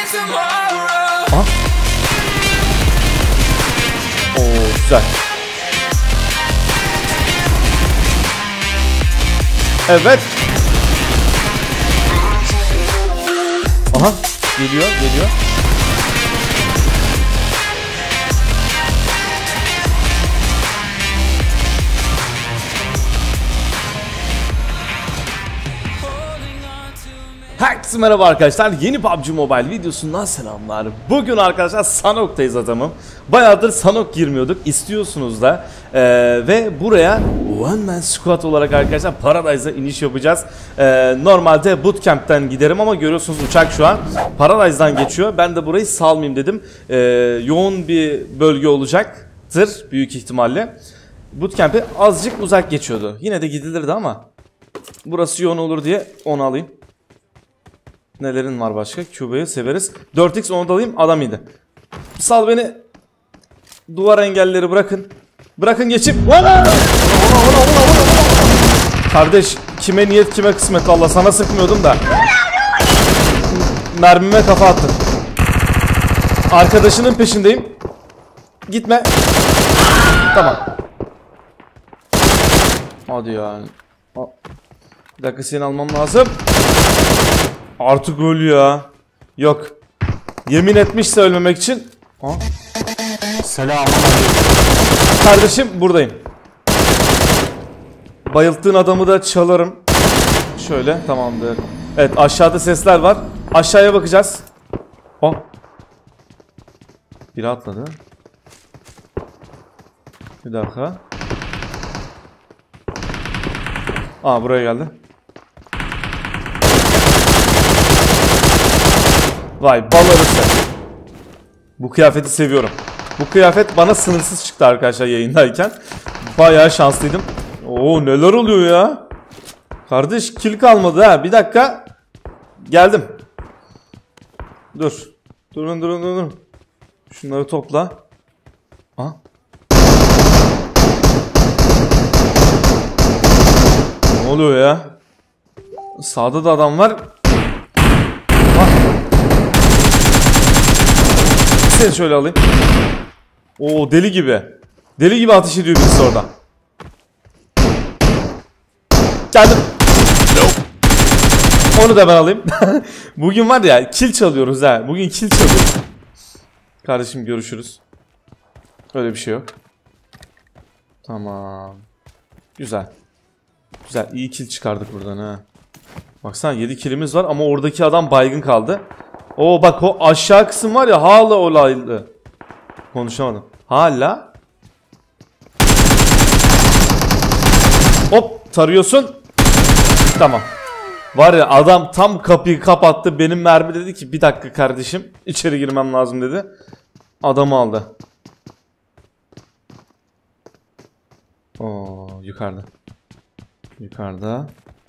Aha. Oo, güzel. Evet. Aha, geliyor. Herkese merhaba arkadaşlar, yeni PUBG Mobile videosundan selamlar. Bugün arkadaşlar Sanhok'tayız adamım. Bayağıdır Sanhok girmiyorduk, istiyorsunuz da ve buraya One Man Squad olarak arkadaşlar Paradise'a iniş yapacağız. Normalde Bootcamp'ten giderim ama görüyorsunuz uçak şu an Paradise'dan geçiyor. Ben de burayı salmayayım dedim. Yoğun bir bölge olacaktır büyük ihtimalle. Bootcamp'e azıcık uzak geçiyordu. Yine de gidilirdi ama burası yoğun olur diye onu alayım. Nelerin var başka? Cube'yi severiz. 4x onu da alayım. Adam iyiydi. Sal beni. Duvar engelleri bırakın. Bırakın geçip. Kardeş kime niyet kime kısmet. Allah sana sıkmıyordum da. Mermime kafa attın. Arkadaşının peşindeyim. Gitme. Tamam. Hadi yani. Bir dakika seni almam lazım. Artık öl ya. Yok. Yemin etmişse ölmemek için. Selamünaleyküm. Kardeşim buradayım. Bayılttığın adamı da çalarım. Şöyle tamamdır. Evet aşağıda sesler var. Aşağıya bakacağız. Biri atladı. Bir dakika. Buraya geldi. Vay bal arısı. Bu kıyafeti seviyorum. Bu kıyafet bana sınırsız çıktı arkadaşlar yayındayken. Bayağı şanslıydım. Oo neler oluyor ya. Kardeş kill kalmadı ha. Bir dakika. Geldim. Dur. Durun. Şunları topla. Ne oluyor ya? Sağda da adam var. Seni şöyle alayım. Oo deli gibi. Deli gibi ateş ediyor birisi orada. Geldim. Onu da ben alayım. Bugün var ya kill çalıyoruz ha. Bugün kill çalıyoruz. Kardeşim görüşürüz. Öyle bir şey yok. Tamam. Güzel. Güzel iyi kill çıkardık buradan ha. Baksana 7 killimiz var ama oradaki adam baygın kaldı. Oo bak o aşağı kısım var ya hala olaylı. Konuşamadım. Hala. Hop tarıyorsun. Tamam. Var ya adam tam kapıyı kapattı. Benim mermi dedi ki bir dakika kardeşim içeri girmem lazım dedi. Adamı aldı. Oo yukarıda. Yukarıda.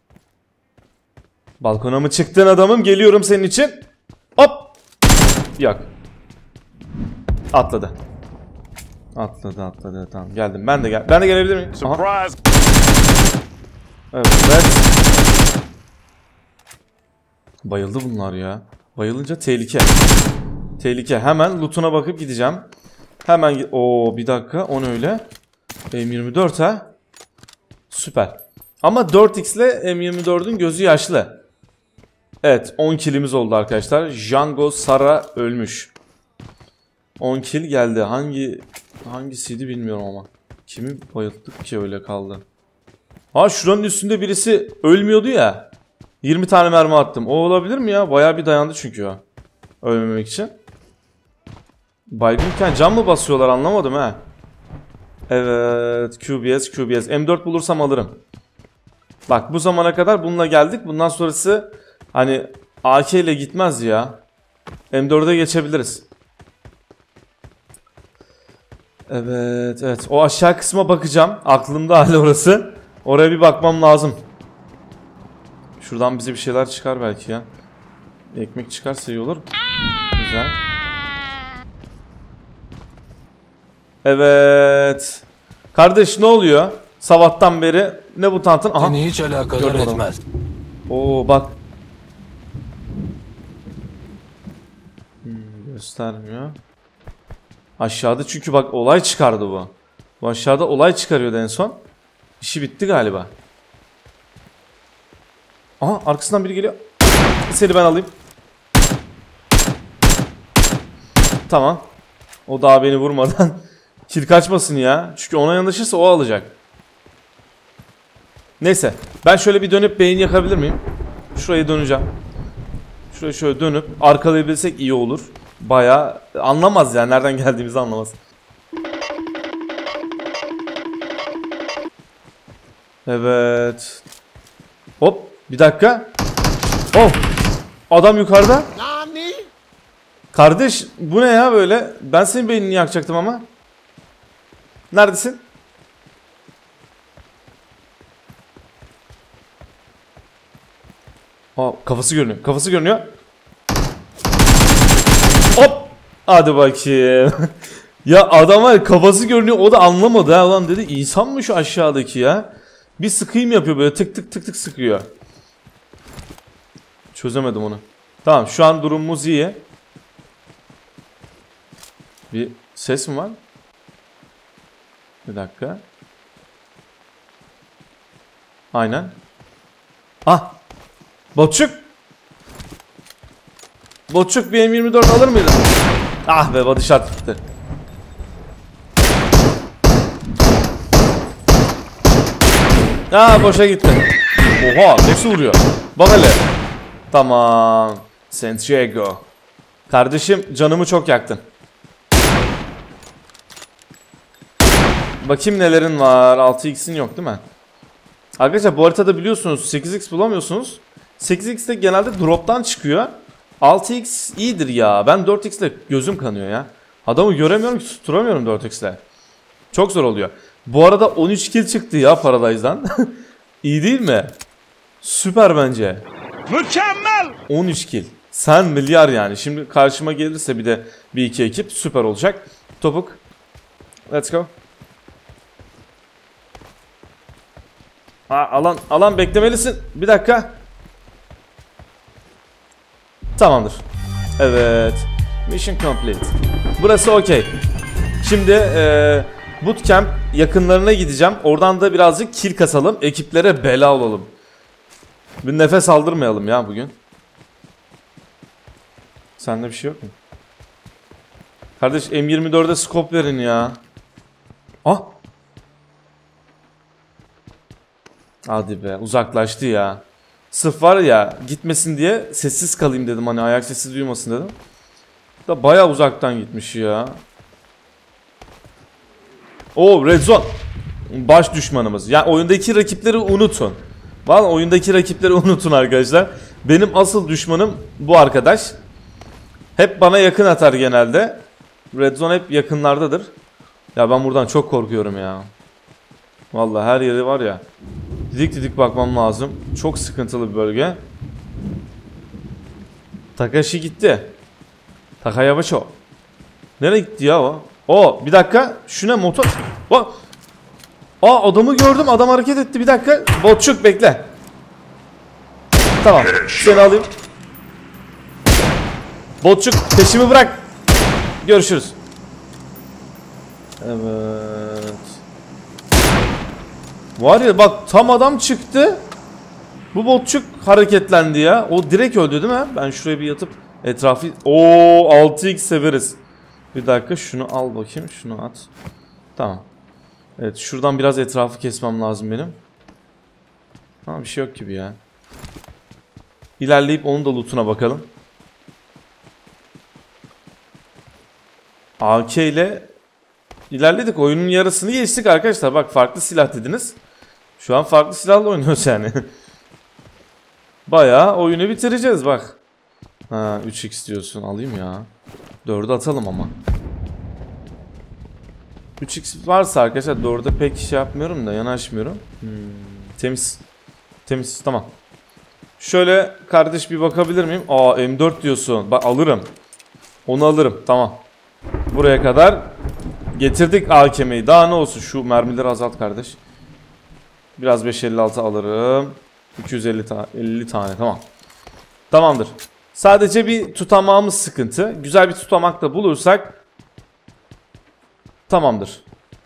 Balkona mı çıktın adamım? Geliyorum senin için. Hop. Yok. Atladı. Atladı. Tamam geldim. Ben de gelebilir miyim? Surprise. Evet. Bayıldı bunlar ya. Bayılınca tehlike. Tehlike. Hemen lootuna bakıp gideceğim. Hemen bir dakika. O ne öyle? M24 ha. Süper. Ama 4x ile M24'ün gözü yaşlı. Evet 10 killimiz oldu arkadaşlar. Django Sara ölmüş. 10 kill geldi. Hangisiydi bilmiyorum ama. Kimi bayılttık ki öyle kaldı. Şuranın üstünde birisi ölmüyordu ya. 20 tane mermi attım. O olabilir mi ya? Bayağı bir dayandı çünkü o. Ölmemek için. Baygınken can mı basıyorlar anlamadım ha. Evet QBS. M4 bulursam alırım. Bak bu zamana kadar bununla geldik. Bundan sonrası hani AK ile gitmez ya. M4'e geçebiliriz. Evet. O aşağı kısma bakacağım. Aklımda hala orası. Oraya bir bakmam lazım. Şuradan bize bir şeyler çıkar belki ya. Ekmek çıkarsa iyi olur. Güzel. Evet. Kardeş ne oluyor? Sabahtan beri ne bu tantın? Aha. Seni hiç alakadar etmez. Oo bak. Göstermiyor. Aşağıda çünkü bak olay çıkardı bu. Bu aşağıda olay çıkarıyordu en son. İşi bitti galiba. Aha arkasından biri geliyor. Seni ben alayım. Tamam. O daha beni vurmadan kill kaçmasın ya. Çünkü ona yanaşırsa o alacak. Neyse. Ben şöyle bir dönüp beyin yakabilir miyim? Şuraya döneceğim. Şuraya şöyle dönüp arkalayabilsek iyi olur. Bayağı anlamaz yani. Nereden geldiğimizi anlamaz. Evet. Hop. Bir dakika. Oh. Adam yukarıda. Kardeş bu ne ya böyle? Ben senin beynini yakacaktım ama. Neredesin? Aa, kafası görünüyor. Kafası görünüyor. Hop. Hadi bakayım. Ya adama kafası görünüyor. O da anlamadı ha. Ulan dedi insan mı şu aşağıdaki ya? Bir sıkayım yapıyor böyle tık tık tık tık sıkıyor. Çözemedim onu. Tamam şu an durumumuz iyi. Bir ses mi var? Bir dakika. Aynen. Ah. Botçuk. Botçuk bir M24 alır mıydın? Ah be body shot gitti. Aa boşa gitti. Oha nasıl vuruyor? Bak hele. Tamam. Santiago. Kardeşim canımı çok yaktın. Bakayım nelerin var. 6x'in yok değil mi? Arkadaşlar bu haritada biliyorsunuz 8x bulamıyorsunuz. 8x de genelde drop'tan çıkıyor. 6x iyidir ya. Ben 4x ile gözüm kanıyor ya. Adamı göremiyorum ki tutturamıyorum 4x ile. Çok zor oluyor. Bu arada 13 kill çıktı ya Paradise'dan. İyi değil mi? Süper bence. Mükemmel. 13 kill. Sen milyar yani. Şimdi karşıma gelirse bir de bir iki ekip süper olacak. Topuk. Let's go. Alan beklemelisin. Bir dakika. Tamamdır. Evet. Mission complete. Burası okey. Şimdi bootcamp yakınlarına gideceğim. Oradan da birazcık kill kasalım. Ekiplere bela olalım. Bir nefes aldırmayalım ya bugün. Sende bir şey yok mu? Kardeş M24'e scope verin ya. Ah. Hadi be uzaklaştı ya. Sırf var ya gitmesin diye sessiz kalayım dedim hani ayak sesi duymasın dedim. Da bayağı uzaktan gitmiş ya. Oo Red Zone. Baş düşmanımız. Yani oyundaki rakipleri unutun. Vallahi oyundaki rakipleri unutun arkadaşlar. Benim asıl düşmanım bu arkadaş. Hep bana yakın atar genelde. Red Zone hep yakınlardadır. Ya ben buradan çok korkuyorum ya. Vallahi her yeri var ya. Didik didik bakmam lazım. Çok sıkıntılı bir bölge. Takashi gitti. Takayabaşo. Nereye gitti ya o? O bir dakika. Şuna motor. Bak. Aa adamı gördüm. Adam hareket etti. Bir dakika. Botçuk bekle. Tamam. Seni alayım. Botçuk peşimi bırak. Görüşürüz. Evet. Var ya bak tam adam çıktı. Bu botçuk hareketlendi ya. O direkt öldü değil mi? Ben şuraya bir yatıp etrafı... Oo 6x severiz. Bir dakika şunu al bakayım. Şunu at. Tamam. Evet şuradan biraz etrafı kesmem lazım benim. Ama bir şey yok gibi ya. İlerleyip onun da lootuna bakalım. AK ile ilerledik. Oyunun yarısını geçtik arkadaşlar. Bak farklı silah dediniz. Şu an farklı silahla oynuyoruz yani. Bayağı oyunu bitireceğiz bak. Ha 3x diyorsun. Alayım ya. 4'ü atalım ama. 3x varsa arkadaşlar 4'e pek şey yapmıyorum da yanaşmıyorum. Temiz. Temiz tamam. Şöyle kardeş bir bakabilir miyim? Aa M4 diyorsun. Bak alırım. Onu alırım tamam. Buraya kadar getirdik AKM'yi. Daha ne olsun şu mermileri azalt kardeş. Biraz 556 alırım. 250 50 tane tamam. Tamamdır. Sadece bir tutamağımız sıkıntı. Güzel bir tutamak da bulursak tamamdır.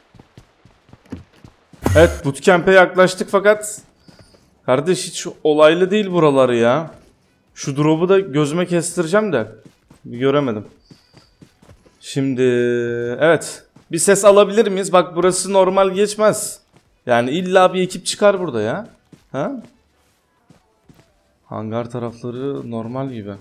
Evet, bootcamp'e yaklaştık fakat kardeş hiç olaylı değil buraları ya. Şu drop'u da gözüme kestireceğim de bir göremedim. Şimdi evet, bir ses alabilir miyiz? Bak burası normal geçmez. Yani illa bir ekip çıkar burada ya. Ha? Hangar tarafları normal gibi.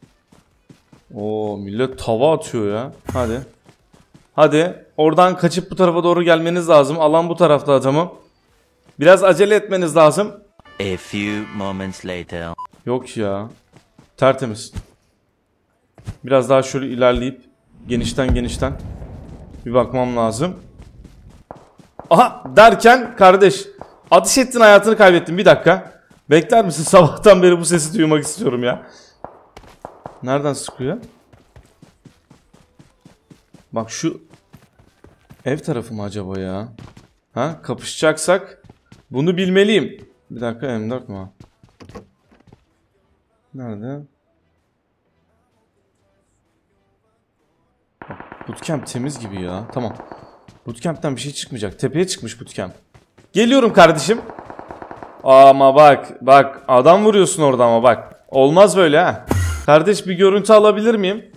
Oo, millet tava atıyor ya. Hadi. Hadi. Oradan kaçıp bu tarafa doğru gelmeniz lazım. Alan bu tarafta adamım. Biraz acele etmeniz lazım. A few moments later. Yok ya. Tertemiz. Biraz daha şöyle ilerleyip genişten bir bakmam lazım. Aha derken kardeş, ateş ettin, hayatını kaybettin. Bir dakika. Bekler misin? Sabahtan beri bu sesi duymak istiyorum ya. Nereden sıkıyor? Bak şu ev tarafı mı acaba ya? Ha, kapışacaksak bunu bilmeliyim. Bir dakika, M4 mu? Nerede? Bootcamp temiz gibi ya. Tamam. Bootcamp'ten bir şey çıkmayacak. Tepeye çıkmış bootcamp. Geliyorum kardeşim. Ama bak adam vuruyorsun orada ama bak. Olmaz böyle ha. Kardeş bir görüntü alabilir miyim?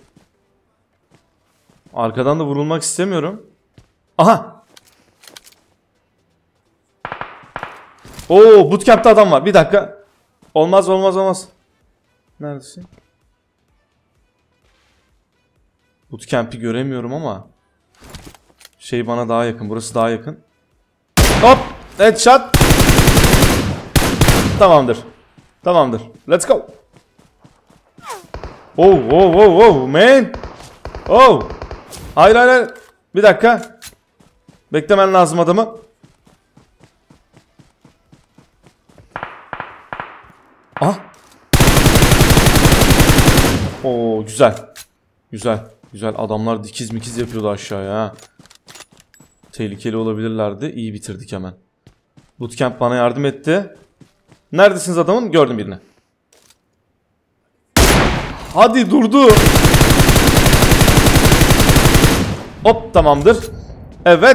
Arkadan da vurulmak istemiyorum. Aha. Oo, bootcamp'te adam var. Bir dakika. Olmaz. Neredesin? Bootcamp'i göremiyorum ama şey bana daha yakın. Burası daha yakın. Hop! Headshot. Tamamdır. Let's go. Oh man. Oh. Hayır. Bir dakika. Beklemen lazım adamı. Ah. Oo, güzel. Adamlar dikiz mikiz yapıyordu aşağıya. Tehlikeli olabilirlerdi. İyi bitirdik hemen. Bootcamp bana yardım etti. Neredesiniz adamım? Gördüm birini. Hadi durdu. Hop, tamamdır. Evet.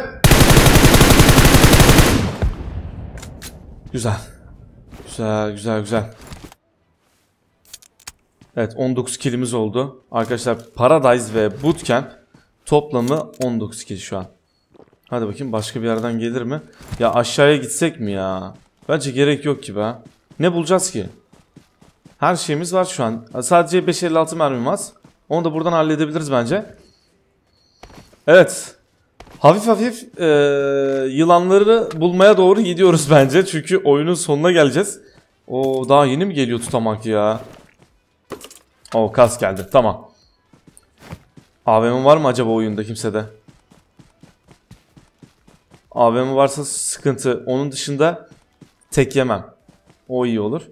Güzel. Evet, 19 kill'imiz oldu. Arkadaşlar Paradise ve Bootcamp toplamı 19 kill şu an. Hadi bakayım, başka bir yerden gelir mi? Ya aşağıya gitsek mi ya? Bence gerek yok ki be. Ne bulacağız ki? Her şeyimiz var şu an. Sadece 5.56 mermim var. Onu da buradan halledebiliriz bence. Evet. Hafif yılanları bulmaya doğru gidiyoruz bence. Çünkü oyunun sonuna geleceğiz. O daha yeni mi geliyor tutamak ya? O kas geldi. Tamam. AVM var mı acaba oyunda kimsede? AVM varsa sıkıntı. Onun dışında tek yemem. O iyi olur.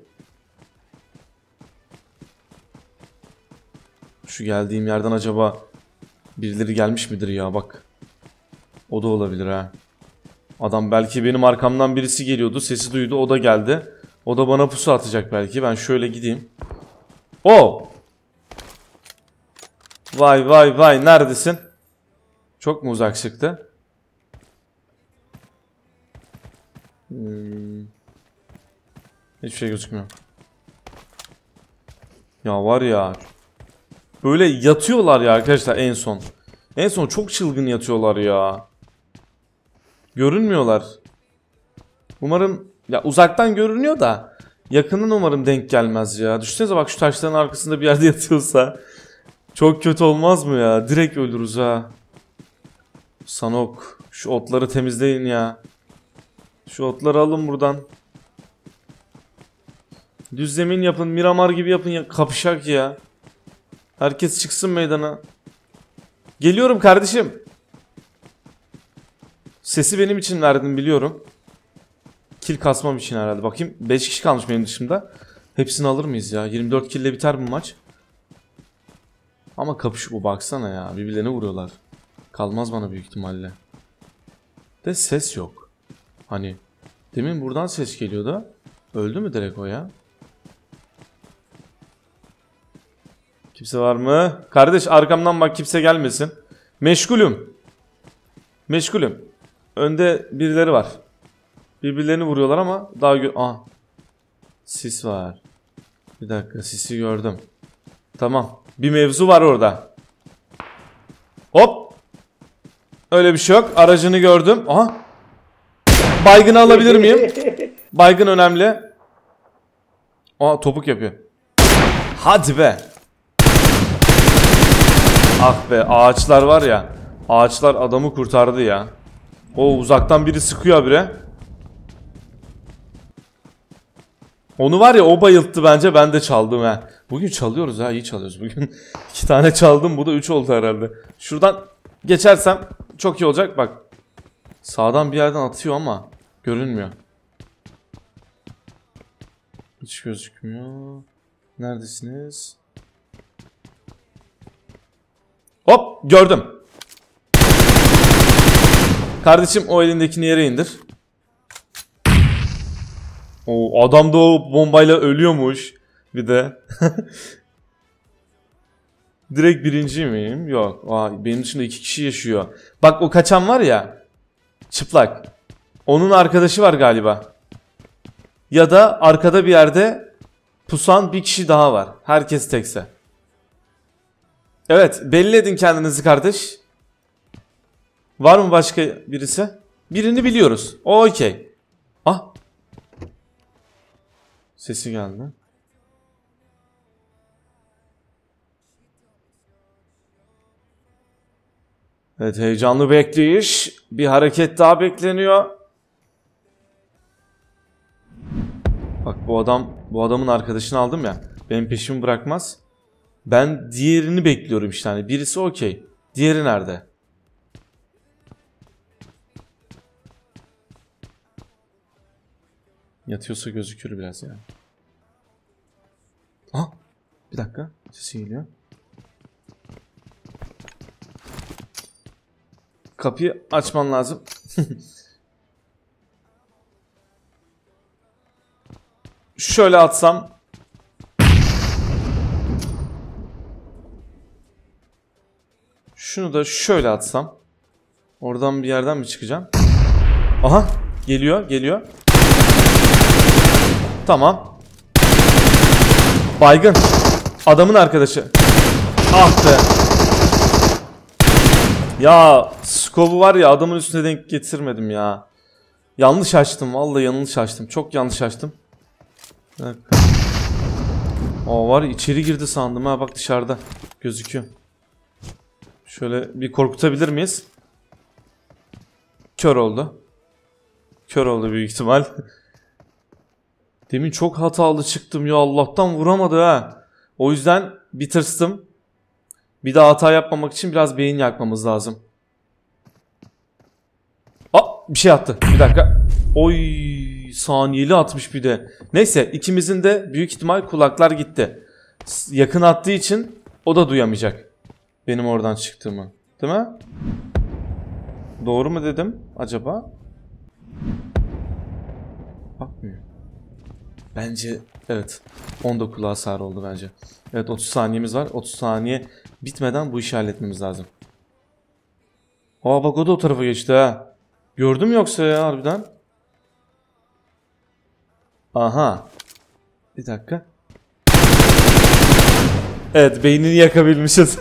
Şu geldiğim yerden acaba birileri gelmiş midir ya, bak. O da olabilir ha. Adam belki benim arkamdan birisi geliyordu. Sesi duydu, o da geldi. O da bana pusu atacak belki. Ben şöyle gideyim. Oo! Vay neredesin? Çok mu uzak çıktı? Hiçbir şey gözükmüyor. Ya var ya. Böyle yatıyorlar ya arkadaşlar en son. En son çok çılgın yatıyorlar ya. Görünmüyorlar. Umarım ya, uzaktan görünüyor da yakının umarım denk gelmez ya. Düşünsenize bak, şu taşların arkasında bir yerde yatıyorsa. Çok kötü olmaz mı ya? Direkt ölürüz ha. Sanok. Şu otları temizleyin ya. Şu otları alın buradan. Düz zemin yapın. Miramar gibi yapın ya. Kapışak ya. Herkes çıksın meydana. Geliyorum kardeşim. Sesi benim için verdin biliyorum. Kill kasmam için herhalde. Bakayım 5 kişi kalmış benim dışımda. Hepsini alır mıyız ya? 24 kill ile biter bu maç. Ama kapışık bu, baksana ya. Birbirlerine vuruyorlar. Kalmaz bana büyük ihtimalle. De ses yok. Hani demin buradan ses geliyordu. Öldü mü direkt o ya? Kimse var mı? Kardeş arkamdan bak, kimse gelmesin. Meşgulüm. Meşgulüm. Önde birileri var. Birbirlerini vuruyorlar ama daha aha. Sis var. Bir dakika, sisi gördüm. Tamam. Bir mevzu var orada. Hop. Öyle bir şey yok. Aracını gördüm. Aha. Baygını alabilir miyim? Baygın önemli. Aa, topuk yapıyor. Hadi be. Ah be, ağaçlar var ya. Ağaçlar adamı kurtardı ya. O uzaktan biri sıkıyor habire. Onu var ya, o bayılttı bence, ben de çaldım ha. Bugün çalıyoruz ha, iyi çalıyoruz bugün. 2 tane çaldım, bu da 3 oldu herhalde. Şuradan geçersem çok iyi olacak bak. Sağdan bir yerden atıyor ama görünmüyor. Hiç gözükmüyor. Neredesiniz? Hop, gördüm. Kardeşim o elindekini yere indir. O adam da o bombayla ölüyormuş. Bir de. Direkt birinci miyim? Yok. Aa, benim dışında 2 kişi yaşıyor. Bak o kaçan var ya. Çıplak. Onun arkadaşı var galiba. Ya da arkada bir yerde pusan bir kişi daha var. Herkes tekse. Evet, belli edin kendinizi kardeş. Var mı başka birisi? Birini biliyoruz. O okey. Ah. Sesi geldi. Evet, heyecanlı bekleyiş. Bir hareket daha bekleniyor. Bak bu adamın arkadaşını aldım ya. Benim peşimi bırakmaz. Ben diğerini bekliyorum işte, hani birisi okey. Diğeri nerede? Yatıyorsa gözükür biraz yani. Ah, bir dakika, sesi geliyor. Kapıyı açman lazım. Şöyle atsam. Şunu da şöyle atsam. Oradan bir yerden mi çıkacağım? Aha, geliyor. Tamam. Baygın. Adamın arkadaşı. Ah be. Ya skobu var ya, adamın üstüne denk getirmedim ya. Yanlış açtım, vallahi yanlış açtım. Çok yanlış açtım. Aa, var ya, içeri girdi sandım ha, bak dışarıda gözüküyor. Şöyle bir korkutabilir miyiz? Kör oldu. Kör oldu büyük ihtimal. Demin çok hatalı çıktım ya, Allah'tan vuramadı ha. O yüzden bir tırstım. Bir daha hata yapmamak için biraz beyin yakmamız lazım. Aa, bir şey attı. Bir dakika. Oy, saniyeli atmış bir de. Neyse, ikimizin de büyük ihtimal kulaklar gitti. Yakın attığı için o da duyamayacak benim oradan çıktığımı. Değil mi? Doğru mu dedim acaba? Bakmıyor. Bence evet. 10 kulağı hasar oldu bence. Evet, 30 saniyemiz var. 30 saniye bitmeden bu işi halletmemiz lazım. Aa, bak o da o tarafa geçti ha. Gördüm yoksa ya harbiden. Aha. Bir dakika. Evet, beynini yakabilmişiz.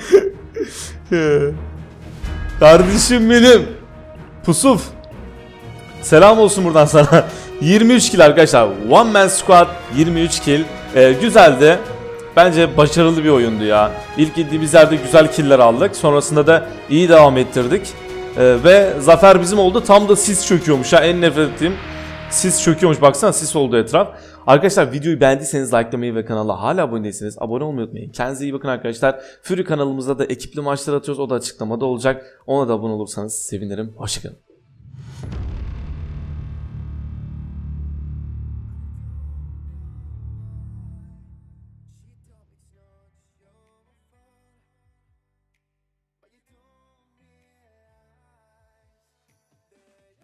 Kardeşim benim. Pusuf. Selam olsun buradan sana. 23 kill arkadaşlar. One man squad 23 kill. Güzeldi. Bence başarılı bir oyundu ya. İlk gittiğimiz yerde güzel killer aldık. Sonrasında da iyi devam ettirdik. Ve zafer bizim oldu. Tam da sis çöküyormuş ha. En nefret ettiğim sis çöküyormuş. Baksana, sis oldu etraf. Arkadaşlar videoyu beğendiyseniz likelamayı ve kanala hala abone değilseniz abone olmayı unutmayın. Kendinize iyi bakın arkadaşlar. Fury kanalımızda da ekipli maçlar atıyoruz. O da açıklamada olacak. Ona da abone olursanız sevinirim. Hoşçakalın.